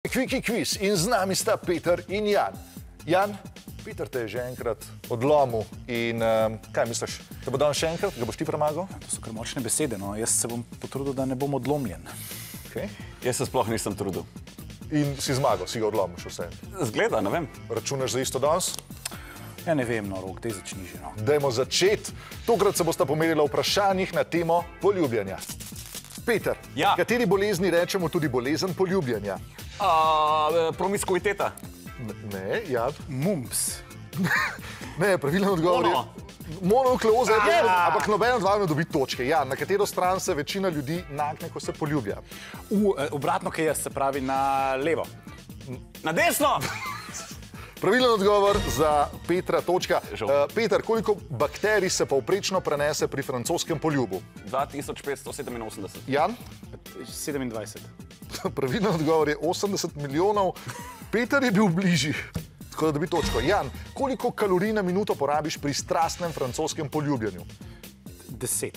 Kviki kviz in z nami sta Peter in Jan. Jan, Peter te je že enkrat odlomil in kaj misliš, te bo dan še enkrat, ga boš ti premagal? To so kar močne besede, no. Jaz se bom potrudil, da ne bom odlomljen. Okay. Jaz se sploh nisem trudil. In si zmagal, si ga odlomil še vse. Zgleda, ne vem. Računaš za isto danes? Ja, ne vem, no, Rok, daj začni že, no. Dajmo začeti. Tokrat se bosta pomerila v vprašanjih na temo poljubljanja. Peter, ja. Kateri bolezni rečemo tudi bolezen poljubljanja? Promiskuiteta. Ne, Jan. Mumps. Ne, pravilen odgovor je... Mononukleoza je prav, ampak noben od vaju ne dobi točke. Jan, na katero stran se večina ljudi nagne, ko se poljubja? Obratno, kaj jaz, se pravi na levo. Na desno! Pravilen odgovor za Petra, točka. Peter, koliko bakterij se povprečno prenese pri francoskem poljubu? 2587. Jan? 27. Pravilen odgovor je 80 milijonov. Peter je bil bližji, tako da dobi točko. Jan, koliko kalorij na minuto porabiš pri strastnem francoskem poljubljanju? 10.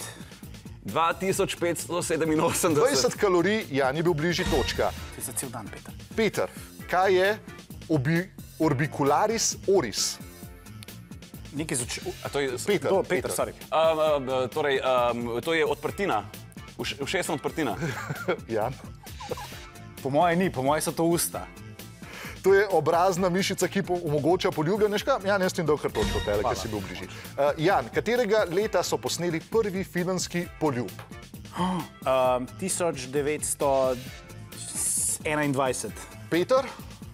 2587. 20 kalorij, Jan je bil bližji, točka. To je za cel dan, Peter. Peter, kaj je orbicularis oris? Nekaj z oči... Peter, Peter, sorry. Torej, to je odprtina. Ušesna odprtina. Jan? Po moje ni, po moje so to usta. To je obrazna mišica, ki omogoča poljubljanje. Jan, jaz ti dal kar točko tele, ker si bil bližji. Jan, katerega leta so posneli prvi filmski poljub? 1921. Peter?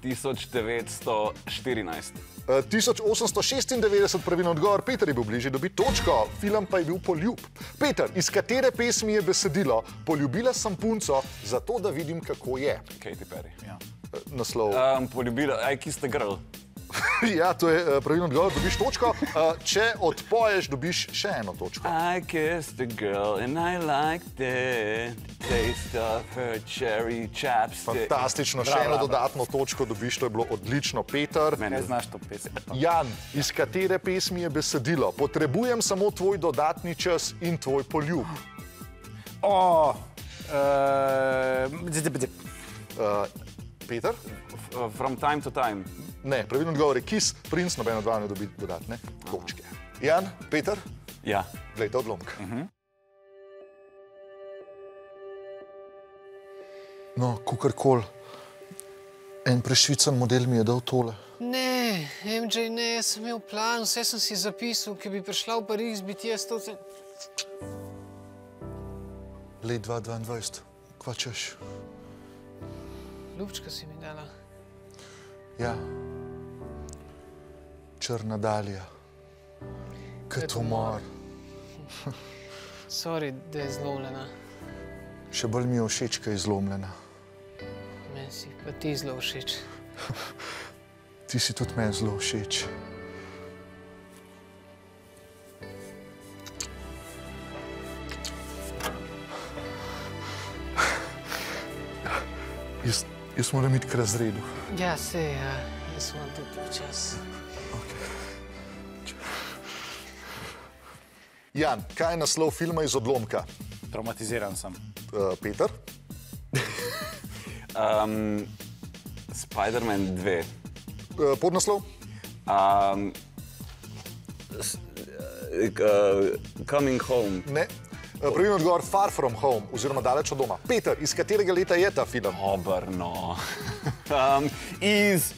1914. 1896, pravilno odgovor. Peter je bil bližji, dobi točko. Film pa je bil Poljub. Peter, iz katere pesmi je besedilo? Poljubila sem punco, zato da vidim, kako je. Katy Perry. Ja. Naslov. Poljubila, I kissed the girl. Ja, to je pravilno odgovor, dobiš točko. Če odpoješ, dobiš še eno točko. I kissed the girl and I liked the taste of her cherry chapstick. Fantastično, še eno dodatno točko dobiš, to je bilo odlično. Peter. Ne znaš to pesem. Jan, iz katere pesmi je besedilo? Potrebujem samo tvoj dodatni čas in tvoj poljub. Peter? From time to time. Ne, pravilno odgovor je Kiss, Prince, noben od vaju ne dobi dodatne točke. Jan, Peter? Ja. Glejte odlomk. No, kakorkoli, en prešvican model mi je dal tole. Ne, MJ, ne, jaz sem imel plan, vse sem si zapisal, ki bi prišla v Pariz, biti jaz to vse... Let 2022, kva češ? Ljubčka si mi dala. Ja. Črna dalija. Kot umor. Sorry, da je zlomljena. Še bolj mi je všeč, kaj je zlomljena. Meni si pa ti zelo všeč. Ti si tudi meni zelo všeč. Jaz moram iti k razredu. Ja, sej, ja. Jaz imam tudi počas. Jan, kaj je naslov filma Iz odlomka? Traumatiziran sem. Peter? Spider-Man 2. Podnaslov? Coming Home. Ne. Pravilno odgovor Far From Home, oziroma Daleč od doma. Peter, iz katerega leta je ta film? Obrno. Iz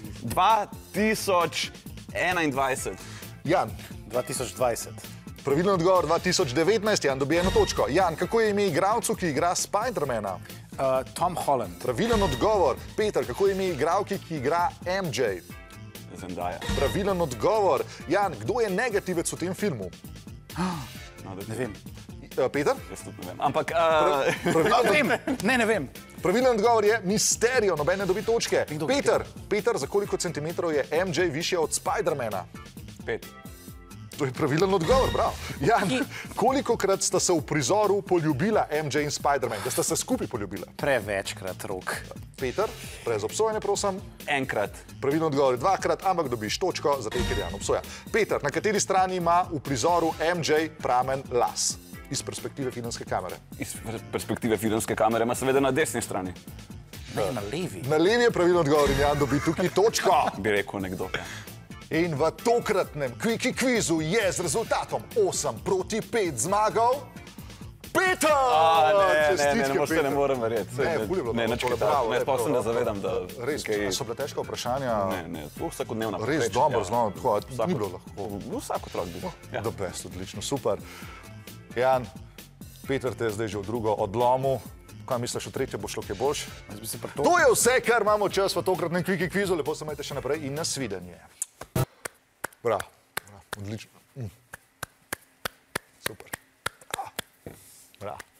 2021. Jan. 2020. Pravilno odgovor 2019, Jan dobi eno točko. Jan, kako je ime igralcu, ki igra Spidermana? Tom Holland. Pravilen odgovor. Peter, kako je ime igralki, ki igra MJ? Zendaya. Pravilen odgovor. Jan, kdo je negativec v tem filmu? Ne vem. Peter? Jaz tudi ne vem. Ampak... Ne vem. Pravilen odgovor je Misterio, noben ne dobi točke. Peter, za koliko centimetrov je MJ višja od Spidermana? 5. To je pravilen odgovor, bravo. Jan, kolikokrat sta se v prizoru poljubila MJ in Spiderman, da sta se skupaj poljubila? Prevečkrat, Rok. Peter, brez obsojanja, prosim. Enkrat. Pravilen odgovor je 2-krat, ampak dobiš točko, zato ker Jan obsoja. Peter, na kateri strani ima v prizoru MJ pramen las? Iz perspektive filmske kamere. Iz perspektive filmske kamere ima seveda na desni strani. Ne, na levi. Na levi je pravilno odgovor in Jan dobi tukaj točko. Bi rekel nekdo. Ja. In v tokratnem Quickie kvizu je z rezultatom 8-5 zmagal Peter! Ne morem verjeti. Ne, sploh se ne zavedam, da... Res, so bila težka vprašanja. Ne, vsakodnevna. Res dobro, zelo, ni bilo lahko. Vsak otrok bi. The best, odlično, super. Jan, Peter te je zdaj že v drugo odlomil. Kaj misliš, v tretje bo šlo kaj boljš? To je vse, kar imamo čas v tokratnem Quickie kvizu. Lepo se majte še naprej in nasvidenje. Bravo, odlično. Super. Bravo.